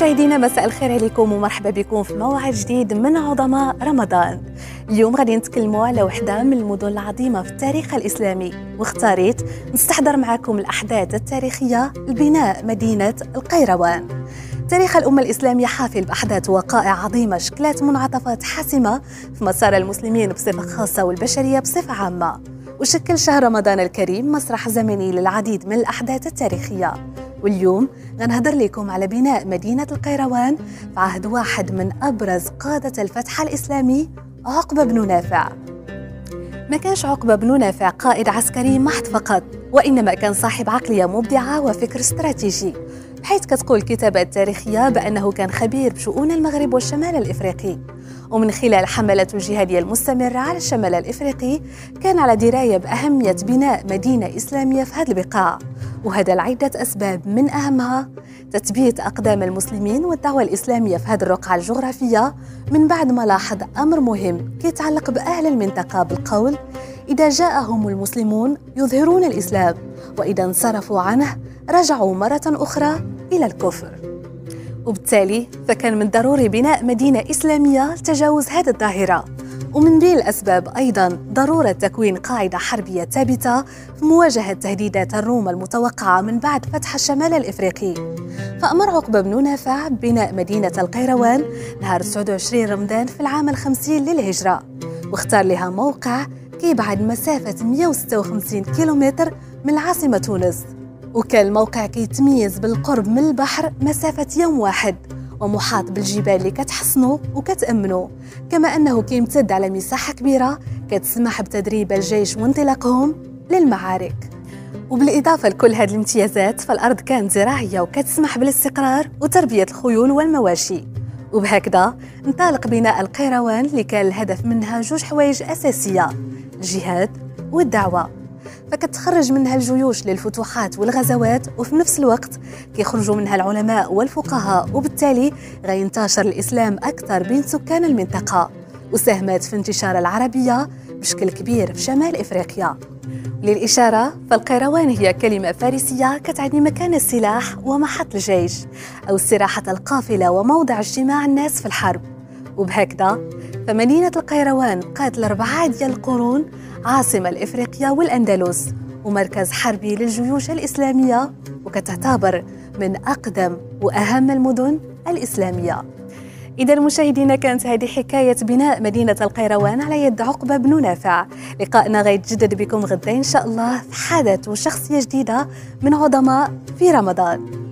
مشاهدينا مساء الخير عليكم ومرحبا بكم في موعد جديد من عظماء رمضان. اليوم غادي نتكلموا على وحده من المدن العظيمه في التاريخ الاسلامي، واختاريت نستحضر معكم الاحداث التاريخيه لبناء مدينه القيروان. تاريخ الامه الاسلاميه حافل باحداث ووقائع عظيمه شكلت منعطفات حاسمه في مسار المسلمين بصفه خاصه والبشريه بصفه عامه، وشكل شهر رمضان الكريم مسرح زمني للعديد من الاحداث التاريخيه. واليوم غنهضر لكم على بناء مدينة القيروان في عهد واحد من أبرز قادة الفتح الإسلامي، عقبة بن نافع. ما كانش عقبة بن نافع قائد عسكري محض فقط، وإنما كان صاحب عقلية مبدعة وفكر استراتيجي، بحيث كتقول الكتابات التاريخية بأنه كان خبير بشؤون المغرب والشمال الإفريقي، ومن خلال حملته الجهادية المستمرة على الشمال الإفريقي كان على دراية بأهمية بناء مدينة إسلامية في هذه البقاع، وهذا لعدة أسباب، من أهمها تثبيت أقدام المسلمين والدعوة الإسلامية في هذه الرقعة الجغرافية، من بعد ما لاحظ أمر مهم كيتعلق بأهل المنطقة بالقول: إذا جاءهم المسلمون يظهرون الإسلام، وإذا انصرفوا عنه رجعوا مرة أخرى إلى الكفر. وبالتالي فكان من ضروري بناء مدينة إسلامية لتجاوز هذه الظاهرة، ومن بين الأسباب أيضاً ضرورة تكوين قاعدة حربية ثابتة في مواجهة تهديدات الروم المتوقعة من بعد فتح الشمال الإفريقي. فأمر عقبة بن نافع ببناء مدينة القيروان نهار 29 رمضان في العام 50 للهجرة، واختار لها موقع كيبعد مسافة 156 كيلومتر من العاصمة تونس، وكان الموقع كيتميز بالقرب من البحر مسافة يوم واحد، ومحاط بالجبال اللي كتحصنه وكتأمنه، كما أنه كيمتد على مساحة كبيرة كتسمح بتدريب الجيش وانطلاقهم للمعارك. وبالإضافة لكل هذه الامتيازات، فالأرض كانت زراعية وكتسمح بالاستقرار وتربية الخيول والمواشي. وبهكذا انطلق بناء القيروان اللي كان الهدف منها جوج حوايج أساسية: الجهاد والدعوة. فكتخرج منها الجيوش للفتوحات والغزوات، وفي نفس الوقت كيخرجوا منها العلماء والفقهاء، وبالتالي غينتشر الإسلام أكثر بين سكان المنطقة، وساهمت في انتشار العربية بشكل كبير في شمال إفريقيا. للإشارة، فالقيروان هي كلمة فارسية كتعني مكان السلاح ومحط الجيش، أو استراحة القافلة وموضع اجتماع الناس في الحرب. وبهكذا فمدينة القيروان قاد ل4 ديال القرون عاصمة لإفريقيا والأندلس، ومركز حربي للجيوش الإسلامية، وكتعتبر من أقدم وأهم المدن الإسلامية. إذا مشاهدينا، كانت هذه حكاية بناء مدينة القيروان على يد عقبة بن نافع. لقائنا غيتجدد بكم غدا إن شاء الله في حدث وشخصية جديدة من عظماء في رمضان.